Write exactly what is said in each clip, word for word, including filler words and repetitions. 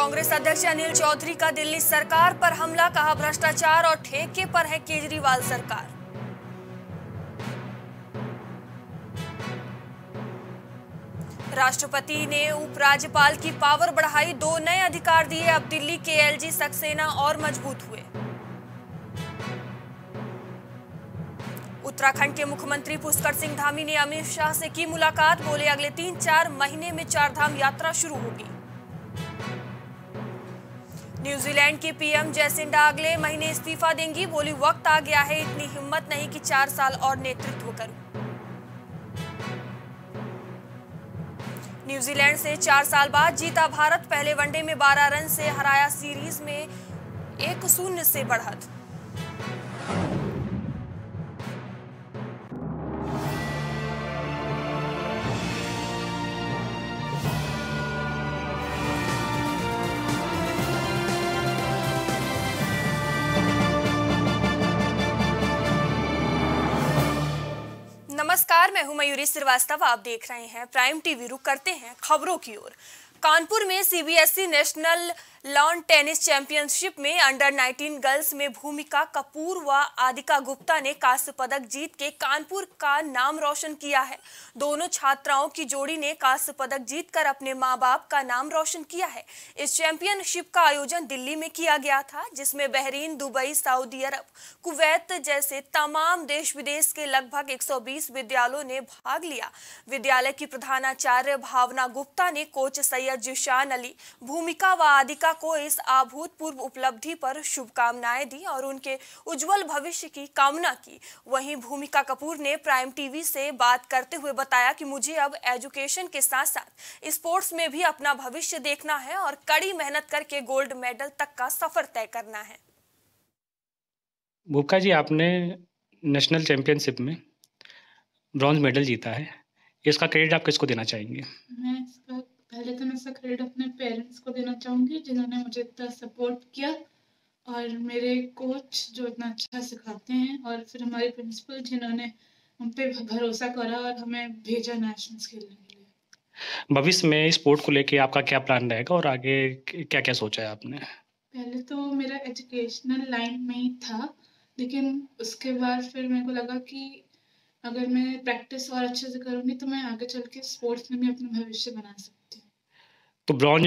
कांग्रेस अध्यक्ष अनिल चौधरी का दिल्ली सरकार पर हमला, कहा भ्रष्टाचार और ठेके पर है केजरीवाल सरकार। राष्ट्रपति ने उपराज्यपाल की पावर बढ़ाई, दो नए अधिकार दिए, अब दिल्ली के एलजी सक्सेना और मजबूत हुए। उत्तराखंड के मुख्यमंत्री पुष्कर सिंह धामी ने अमित शाह से की मुलाकात, बोले अगले तीन चार महीने में चारधाम यात्रा शुरू होगी। न्यूजीलैंड की पीएम जैसिंडा अगले महीने इस्तीफा देंगी, बोली वक्त आ गया है, इतनी हिम्मत नहीं कि चार साल और नेतृत्व करूं। न्यूजीलैंड से चार साल बाद जीता भारत, पहले वनडे में बारह रन से हराया, सीरीज में एक शून्य से बढ़त। नमस्कार, मैं हूं मयूरी श्रीवास्तव, आप देख रहे हैं प्राइम टीवी। रुक करते हैं खबरों की ओर। कानपुर में CBSE national lawn tennis championship में अंडर नाइनटीन गर्ल्स में भूमिका कपूर व आदिका गुप्ता ने कांस्य पदक जीत के कानपुर का नाम रोशन किया है। दोनों छात्राओं की जोड़ी ने कांस्य पदक जीतकर अपने मां बाप का नाम रोशन किया है। इस चैंपियनशिप का आयोजन दिल्ली में किया गया था, जिसमें Bahrain, Dubai, Saudi Arab, Kuwait जैसे तमाम देश विदेश के लगभग एक सौ बीस विद्यालयों ने भाग लिया। विद्यालय की प्रधानाचार्य भावना गुप्ता ने कोच सैयद जिशान अली, भूमिका व आदिका को इस अभूतपूर्व उपलब्धि पर शुभकामनाएं दी और उनके उज्जवल भविष्य की कामना की। वहीं भूमिका कपूर ने प्राइम टीवी से बात करते हुए बताया कि मुझे अब एजुकेशन के साथ साथ स्पोर्ट्स में भी अपना भविष्य देखना है और कड़ी मेहनत करके गोल्ड मेडल तक का सफर तय करना है। भूमिका जी, आपने नेशनल चैंपियनशिप में ब्रॉन्ज मेडल जीता है, इसका क्रेडिट आप किसको देना चाहेंगे? मैं इसका पहले तो मैं इसका क्रेडिट अपने पेरेंट्स को देना चाहूँगी, जिन्होंने मुझे इतना सपोर्ट किया, और मेरे कोच जो इतना अच्छा सिखाते हैं, और फिर हमारे प्रिंसिपल जिन्होंने हम पे भरोसा करा और हमें भेजा नेशनल्स खेलने के लिए। भविष्य में स्पोर्ट को लेके आपका क्या प्लान रहेगा और आगे क्या क्या सोचा है आपने? पहले तो मेरा एजुकेशनल लाइन में ही था, लेकिन उसके बाद फिर मेरे को लगा कि अगर मैं प्रैक्टिस और अच्छे से करूँगी तो मैं आगे चल के स्पोर्ट्स में भी अपना भविष्य बना सकती हूँ। तो bronze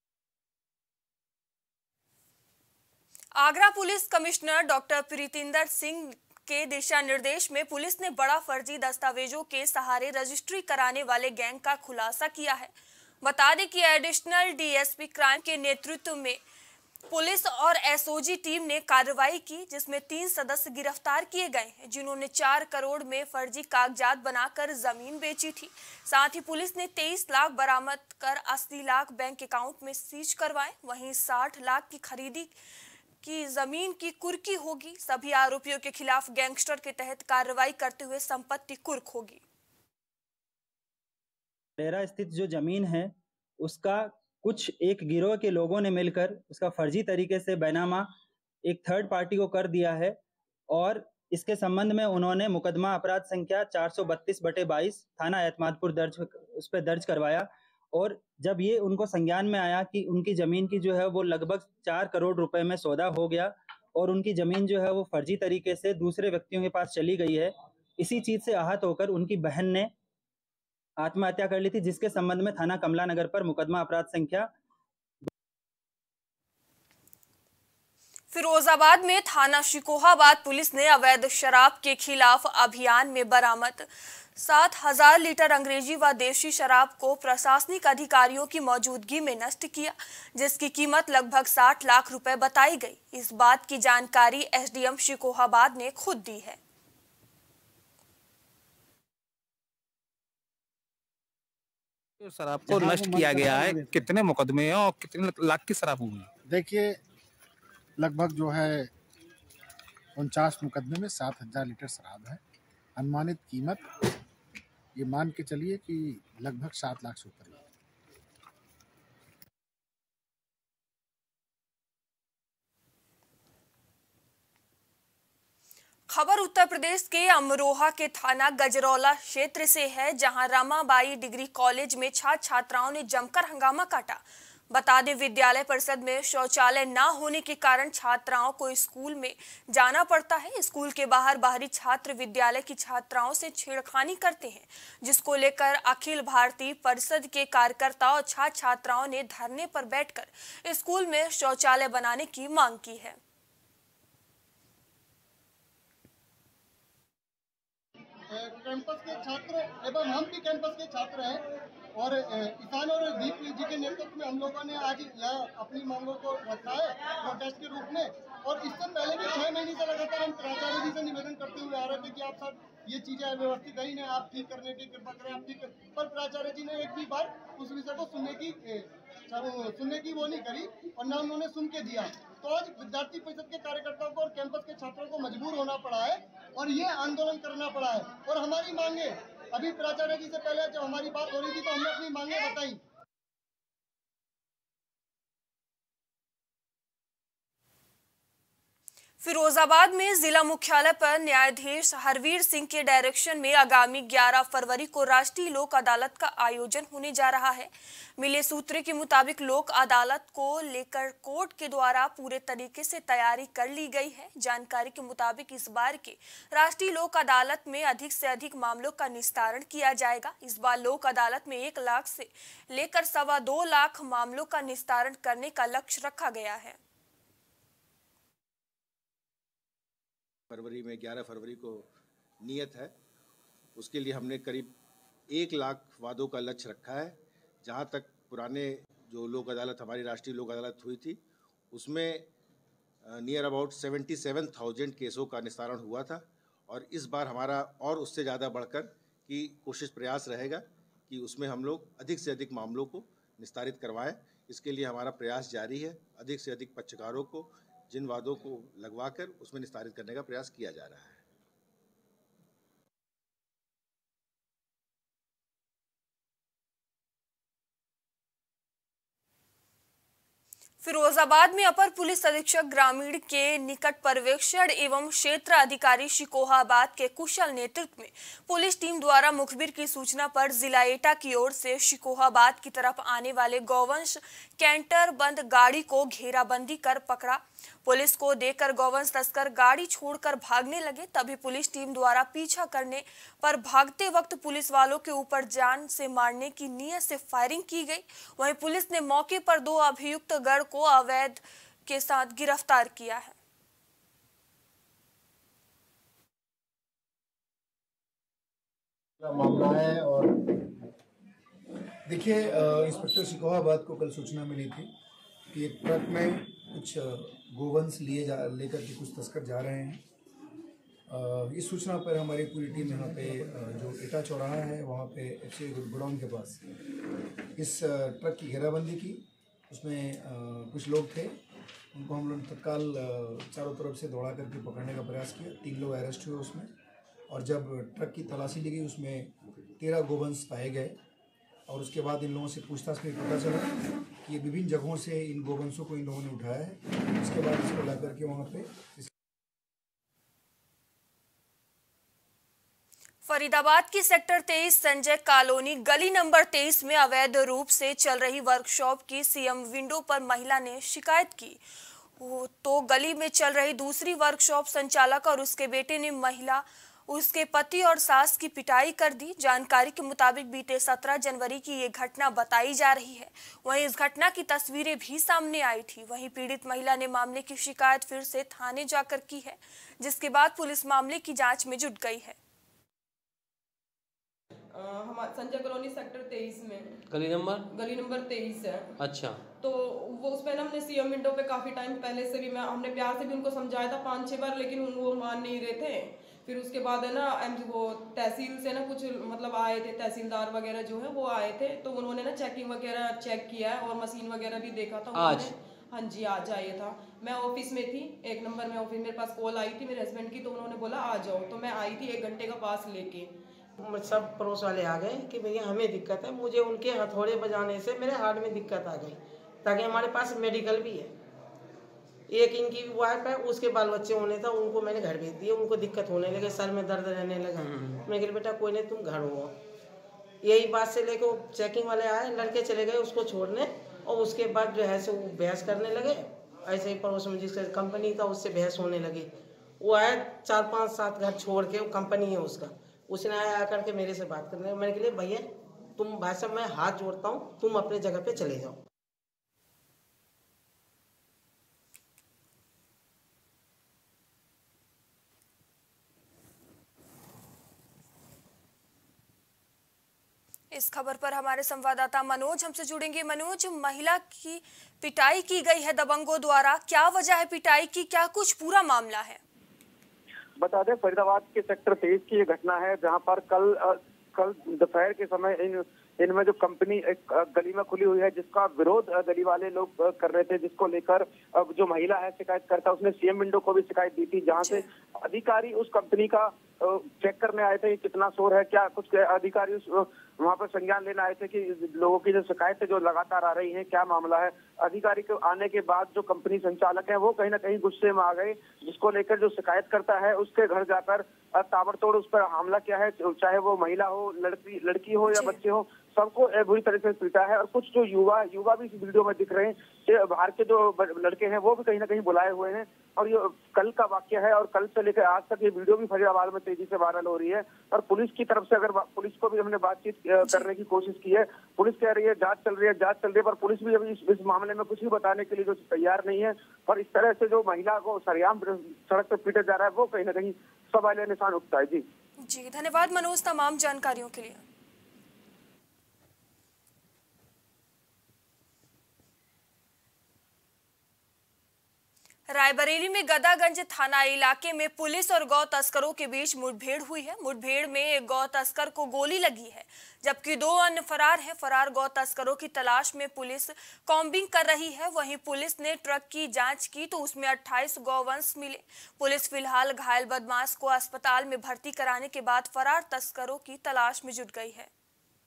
Agra police commissioner doctor Pritinder Singh के दिशा निर्देश में पुलिस ने बड़ा फर्जी दस्तावेजों के सहारे रजिस्ट्री कराने वाले गैंग का खुलासा किया है। बता दें कि एडिशनल डीएसपी क्राइम के नेतृत्व में पुलिस और एसओजी टीम ने कार्रवाई की, जिसमें तीन सदस्य गिरफ्तार किए गए हैं, जिन्होंने चार करोड़ में फर्जी कागजात बनाकर जमीन बेची थी। साथ ही पुलिस ने तेईस लाख बरामद कर अस्सी लाख बैंक अकाउंट में सीज करवाए। वहीं साठ लाख की खरीदी की जमीन की कुर्की होगी। सभी आरोपियों के खिलाफ गैंगस्टर के तहत कार्रवाई करते हुए संपत्ति कुर्क होगी। डेरा स्थित जो जमीन है उसका कुछ एक गिरोह के लोगों ने मिलकर उसका फर्जी तरीके से बैनामा एक थर्ड पार्टी को कर दिया है, और इसके संबंध में उन्होंने मुकदमा अपराध संख्या चार सौ बत्तीस बटे बाईस थाना एतमादपुर दर्ज उस पर दर्ज करवाया। और जब ये उनको संज्ञान में आया कि उनकी जमीन की जो है वो लगभग चार करोड़ रुपए में सौदा हो गया और उनकी जमीन जो है वो फर्जी तरीके से दूसरे व्यक्तियों के पास चली गई है, इसी चीज से आहत होकर उनकी बहन ने आत्महत्या कर ली थी, जिसके संबंध में थाना कमला नगर पर मुकदमा अपराध संख्या। फिरोजाबाद में थाना शिकोहाबाद पुलिस ने अवैध शराब के खिलाफ अभियान में बरामद सात हजार लीटर अंग्रेजी व देशी शराब को प्रशासनिक अधिकारियों की मौजूदगी में नष्ट किया, जिसकी कीमत लगभग साठ लाख रुपए बताई गई। इस बात की जानकारी एसडीएम शिकोहाबाद ने खुद दी है। शराब को नष्ट किया गया है। कितने मुकदमे हैं और कितने लाख की शराब हुई? देखिए, लगभग जो है उनचास मुकदमे में सात हजार लीटर शराब है। अनुमानित कीमत ये मान के चलिए कि लगभग सात लाख से ऊपर है। खबर उत्तर प्रदेश के अमरोहा के थाना गजरौला क्षेत्र से है, जहां रमाबाई डिग्री कॉलेज में छात्र छात्राओं ने जमकर हंगामा काटा। बता दें, विद्यालय परिषद में शौचालय न होने के कारण छात्राओं को स्कूल में जाना पड़ता है। स्कूल के बाहर बाहरी छात्र विद्यालय की छात्राओं से छेड़खानी करते हैं, जिसको लेकर अखिल भारतीय परिषद के कार्यकर्ता और छात्र छात्राओं ने धरने पर बैठकर स्कूल में शौचालय बनाने की मांग की है। कैंपस के छात्र एवं हम भी कैंपस के छात्र हैं और ईशान और दीप जी के नेतृत्व में हम लोगों ने आज यह अपनी मांगों को रखा है प्रोटेस्ट के रूप में। और इससे पहले भी छह महीने से लगातार हम प्राचार्य जी से निवेदन करते हुए आ रहे थे कि आप सब ये चीजें व्यवस्थित है ही नहीं, आप ठीक करने की कृपा करें, आप ठीक कर। पर प्राचार्य जी ने एक भी बार उस विषय को सुनने की सुनने की वो नहीं करी और न उन्होंने सुन के दिया। तो आज विद्यार्थी परिषद के कार्यकर्ताओं को और कैंपस के छात्रों को मजबूर होना पड़ा है और ये आंदोलन करना पड़ा है। और हमारी मांगे अभी प्राचार्य जी से पहले जब हमारी बात हो रही थी तो हमने अपनी मांगे बताई। फिरोजाबाद में जिला मुख्यालय पर न्यायाधीश हरवीर सिंह के डायरेक्शन में आगामी ग्यारह फरवरी को राष्ट्रीय लोक अदालत का आयोजन होने जा रहा है। मिले सूत्रों के मुताबिक लोक अदालत को लेकर कोर्ट के द्वारा पूरे तरीके से तैयारी कर ली गई है। जानकारी के मुताबिक इस बार के राष्ट्रीय लोक अदालत में अधिक से अधिक मामलों का निस्तारण किया जाएगा। इस बार लोक अदालत में एक लाख से लेकर सवा दो लाख मामलों का निस्तारण करने का लक्ष्य रखा गया है। फरवरी में ग्यारह फरवरी को नियत है, उसके लिए हमने करीब एक लाख वादों का लक्ष्य रखा है। जहां तक पुराने जो लोक अदालत हमारी राष्ट्रीय लोक अदालत हुई थी उसमें near about seventy seven thousand केसों का निस्तारण हुआ था और इस बार हमारा और उससे ज़्यादा बढ़कर की कोशिश प्रयास रहेगा कि उसमें हम लोग अधिक से अधिक मामलों को निस्तारित करवाएं। इसके लिए हमारा प्रयास जारी है। अधिक से अधिक पक्षकारों को जिन वादों को लगवाकर उसमें निस्तारित करने का प्रयास किया जा रहा है। फिरोजाबाद में अपर पुलिस अधीक्षक ग्रामीण के निकट पर्यवेक्षण एवं क्षेत्र अधिकारी शिकोहाबाद के कुशल नेतृत्व में पुलिस टीम द्वारा मुखबिर की सूचना पर जिला एटा की ओर से शिकोहाबाद की तरफ आने वाले गौवंश कैंटर बंद गाड़ी को घेराबंदी कर पकड़ा। पुलिस को देखकर गौवंश तस्कर गाड़ी छोड़कर भागने लगे। तभी पुलिस टीम द्वारा पीछा करने पर भागते वक्त पुलिस वालों के ऊपर जान से मारने की नीयत से फायरिंग की गई। वहीं पुलिस ने मौके पर दो अभियुक्त गढ़ को अवैध के साथ गिरफ्तार किया है। मामला है और देखिए, इंस्पेक्टर शिकोहाबाद को कल सूचना मिली थी कि एक ट्रक में कुछ गोवंश लिए जा लेकर के कुछ तस्कर जा रहे हैं। इस सूचना पर हमारी पूरी टीम यहाँ पे जो एटा चौराहा है वहाँ पे एफ सी गोडाउन के पास इस ट्रक की घेराबंदी की। उसमें कुछ लोग थे, उनको हम लोग तत्काल चारों तरफ से दौड़ा करके पकड़ने का प्रयास किया। तीन लोग अरेस्ट हुए उसमें, और जब ट्रक की तलाशी ली गई उसमें तेरह गोवंश पाए गए और उसके बाद इन लोगों से पूछताछ में पता चला कि ये विभिन्न जगहों से इन गोवंशों को इन लोगों ने उठाया है। उसके बाद इसको ला करके वहाँ पे फरीदाबाद की सेक्टर तेईस संजय कॉलोनी गली नंबर तेईस में अवैध रूप से चल रही वर्कशॉप की सीएम विंडो पर महिला ने शिकायत की। तो गली में चल रही दूसरी वर्कशॉप संचालक और उसके बेटे ने महिला, उसके पति और सास की पिटाई कर दी। जानकारी के मुताबिक बीते सत्रह जनवरी की ये घटना बताई जा रही है। वहीं इस घटना की तस्वीरें भी सामने आई थी। वहीं पीड़ित महिला ने मामले की शिकायत फिर से थाने जाकर की है, जिसके बाद पुलिस मामले की जांच में जुट गई है। हमारे संजय कॉलोनी सेक्टर तेईस में गली नंबर गली नंबर तेईस है। अच्छा। तो वो उसमें ना हमने सीएम विंडो पे काफी टाइम पहले से भी मैं हमने प्यार से भी उनको समझाया था पांच छह बार, लेकिन वो मान नहीं रहे थे। फिर उसके बाद है ना वो तहसील से ना कुछ मतलब आए थे, तहसीलदार वगैरह जो है वो आए थे, तो उन्होंने ना चेकिंग वगैरह चेक किया है और मशीन वगैरह भी देखा था आज। हाँ जी, आज आया था। मैं ऑफिस में थी, एक नंबर में ऑफिस, मेरे पास कॉल आई थी मेरे हस्बैंड की, तो उन्होंने बोला आ जाओ। तो मैं आई थी एक घंटे का पास लेके। सब पड़ोस वाले आ गए कि भैया हमें दिक्कत है। मुझे उनके हथौड़े बजाने से मेरे हार्ट में दिक्कत आ गई, ताकि हमारे पास मेडिकल भी है। एक इनकी वाइफ है, उसके बाल बच्चे होने था, उनको मैंने घर भेज दिए। उनको दिक्कत होने लगे, सर में दर्द रहने लगा। मैं कहा बेटा कोई नहीं, तुम घर हो। यही बात से लेकर चेकिंग वाले आए, लड़के चले गए उसको छोड़ने, और उसके बाद जो है से वो बहस करने लगे। ऐसे ही पड़ोस में जिसका कंपनी था उससे बहस होने लगी। वो आया चार पाँच सात घर छोड़ के, वो कंपनी है उसका, उसने आया आकर के मेरे से बात करने लगा। मैंने कहा भैया तुम भाई साहब मैं हाथ जोड़ता हूँ, तुम अपने जगह पे चले जाओ। इस खबर पर हमारे संवाददाता मनोज हमसे जुड़ेंगे। मनोज, महिला की पिटाई की गई है दबंगों द्वारा, क्या वजह है पिटाई की, क्या कुछ पूरा मामला है? बता दें फरीदाबाद के सेक्टर तेईस की ये घटना है, जहां पर कल कल दोपहर के समय इन इनमें जो कंपनी एक गली में खुली हुई है जिसका विरोध गली वाले लोग कर रहे थे, जिसको लेकर जो महिला है शिकायत करता उसने सीएम विंडो को भी शिकायत दी थी, जहां से अधिकारी उस कंपनी का चेक करने आए थे कितना शोर है, क्या कुछ अधिकारी उस वहां पर संज्ञान लेने आए थे कि लोगों की जो शिकायतें जो लगातार आ रही हैं क्या मामला है। अधिकारी के आने के बाद जो कंपनी संचालक है वो कहीं ना कहीं गुस्से में आ गए, जिसको लेकर जो शिकायत करता है उसके घर जाकर ताबड़तोड़ उस पर हमला किया है, चाहे वो महिला हो, लड़की लड़की हो या बच्चे हो, सबको बुरी तरह से पीटा है। और कुछ जो युवा युवा भी इस वीडियो में दिख रहे हैं, बाहर के जो लड़के हैं वो भी कहीं ना कहीं बुलाए हुए हैं। और ये कल का वाक्य है और कल से लेकर आज तक ये वीडियो भी फरीदाबाद में तेजी से वायरल हो रही है। और पुलिस की तरफ से अगर पुलिस को भी हमने बातचीत करने की कोशिश की है, पुलिस कह रही है जांच चल रही है जांच चल रही है पर पुलिस भी अभी इस, इस मामले में कुछ भी बताने के लिए जो तैयार नहीं है। और इस तरह से जो महिला को सरेआम सड़क पर पीटा जा रहा है वो कहीं ना कहीं सवालिया निशान उठता है। जी जी धन्यवाद मनोज तमाम जानकारियों के लिए। रायबरेली में गदागंज थाना इलाके में पुलिस और गौ तस्करों के बीच मुठभेड़ हुई है। मुठभेड़ में एक गौ तस्कर को गोली लगी है, जबकि दो अन्य फरार हैं। फरार गौ तस्करों की तलाश में पुलिस कॉम्बिंग कर रही है। वहीं पुलिस ने ट्रक की जांच की तो उसमें अट्ठाईस गौवंश मिले। पुलिस फिलहाल घायल बदमाश को अस्पताल में भर्ती कराने के बाद फरार तस्करों की तलाश में जुट गई है।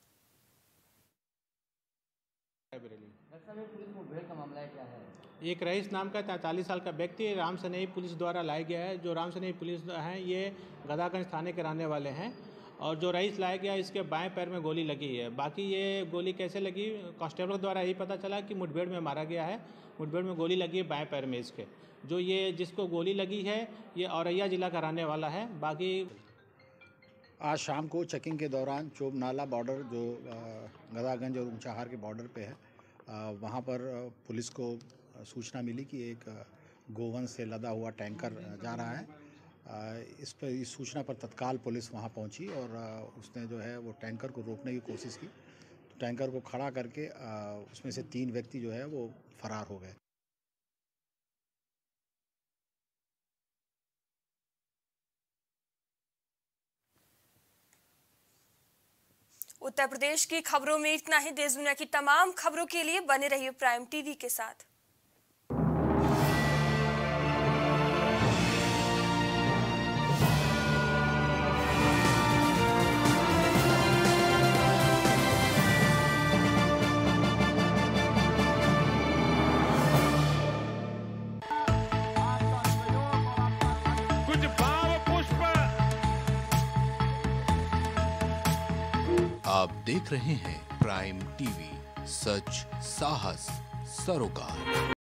एक रईस नाम का तैंतालीस साल का व्यक्ति राम सनेही पुलिस द्वारा लाया गया है। जो राम सनेही पुलिस हैं ये गदागंज थाने के रहने वाले हैं और जो रईस लाया गया इसके बाएं पैर में गोली लगी है। बाकी ये गोली कैसे लगी कांस्टेबल द्वारा यही पता चला कि मुठभेड़ में मारा गया है। मुठभेड़ में गोली लगी है बाएं पैर में इसके। जो ये जिसको गोली लगी है ये औरैया जिला का रहने वाला है। बाकी आज शाम को चेकिंग के दौरान चोब नाला बॉर्डर जो गदागंज और ऊंचाहार के बॉर्डर पे है, वहाँ पर पुलिस को सूचना मिली कि एक गोवंश से लदा हुआ टैंकर जा रहा है। इस पर इस सूचना पर तत्काल पुलिस वहाँ पहुँची और उसने जो है वो टैंकर को रोकने की कोशिश की। तो टैंकर को खड़ा करके उसमें से तीन व्यक्ति जो है वो फरार हो गए। उत्तर प्रदेश की खबरों में इतना ही। देश दुनिया की तमाम खबरों के लिए बने रहिए प्राइम टीवी के साथ। कुछ भाव पुष्प। आप देख रहे हैं प्राइम टीवी, सच साहस सरोकार।